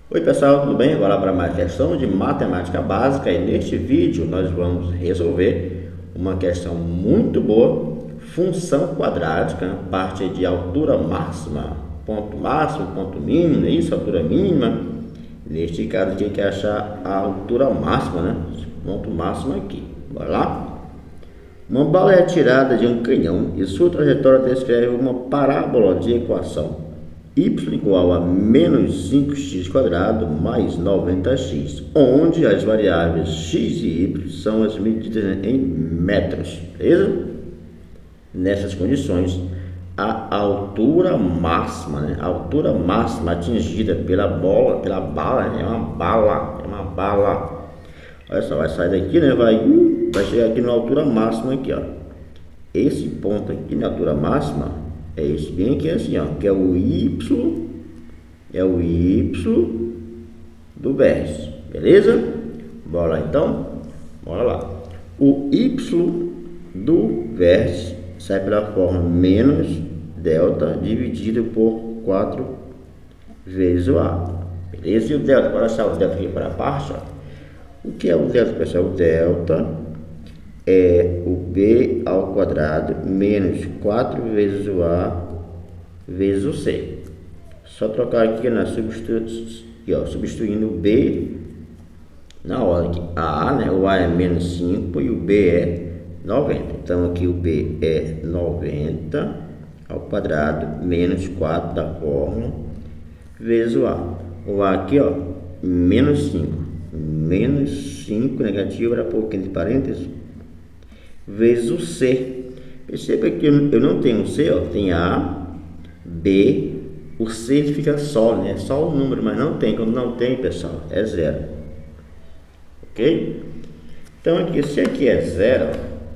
Oi pessoal, tudo bem? Agora para mais questão de matemática básica e neste vídeo nós vamos resolver uma questão muito boa, função quadrática, parte de altura máxima, máximo, ponto mínimo, é isso? Altura mínima. Neste caso tem que achar a altura máxima, né? Ponto máximo aqui. Bora lá? Uma bala é atirada de um canhão e sua trajetória descreve uma parábola de equação y igual a menos 5x² mais 90x, onde as variáveis x e y são as medidas em metros, beleza? Nessas condições, a altura máxima, a altura máxima atingida pela bala, né? É uma bala. Olha só, vai sair daqui, né? Vai chegar aqui na altura máxima aqui, ó. Esse ponto aqui na altura máxima é esse bem aqui assim, ó, que é o y do vértice, beleza? Bora lá então, bora lá. O y do vértice sai pela forma menos delta dividido por 4 vezes o a, beleza? E o delta, bora achar o delta aqui para a parte, ó. O que é o delta, pessoal? O delta é o b ao quadrado menos 4 vezes o a vezes o c. Só trocar aqui na substituindo o b na ordem aqui. A, né? O a é menos 5 e o b é 90. Então aqui o b é 90 ao quadrado menos 4 da fórmula vezes o a. O a aqui, ó, menos 5. Menos 5 negativo era pouquinho de parênteses vezes o C. Perceba que eu não tenho C, ó, tem A, B, o C fica só, né? Só o número, mas não tem. Quando não tem, pessoal, é zero. Ok? Então aqui, se aqui é zero,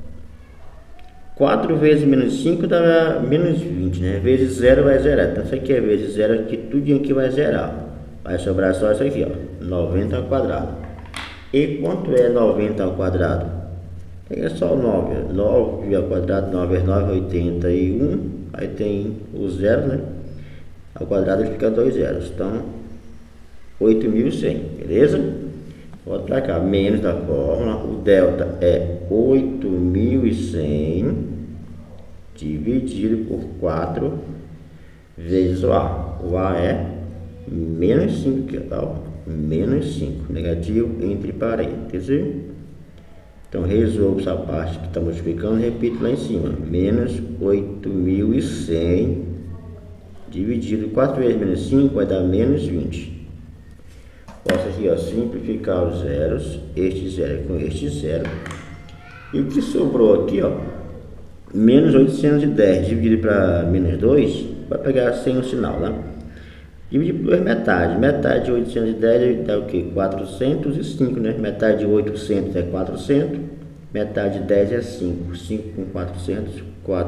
4 vezes menos 5 dá menos 20, né? Vezes zero vai zerar. Então isso aqui é vezes zero, aqui tudinho aqui vai zerar. Vai sobrar só isso aqui, ó, 90 ao quadrado. E quanto é 90 ao quadrado? É só 9, 9 ao quadrado, 9 vezes 9 é 81, aí tem o zero, né? Ao quadrado fica 2 zeros, então 8.100, beleza? Volta para cá, menos da fórmula, o delta é 8.100 dividido por 4 vezes o a é menos 5, tá? Menos 5, negativo entre parênteses. Então, resolvo essa parte que está multiplicando, repito lá em cima. Menos 8.100 dividido 4 vezes menos 5 vai dar menos 20. Posso aqui, ó, simplificar os zeros. Este zero com este zero. E o que sobrou aqui, ó, menos 810 dividido para menos 2, vai pegar sem o sinal, né? Dividir por 2 metades. Metade de 810 dá o que? 405, né? Metade de 800 é 400. Metade de 10 é 5. 5 com 400,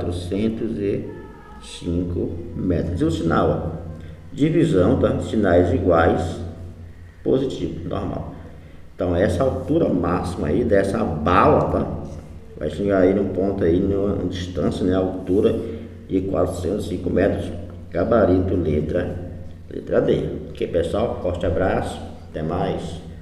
405 metros. E o sinal, ó, divisão, tá? Sinais iguais, positivo, normal. Então, essa altura máxima aí dessa bala, tá? Vai chegar aí no ponto aí, na distância, né? Altura de 405 metros. Gabarito, letra D. Ok, pessoal? Forte abraço. Até mais.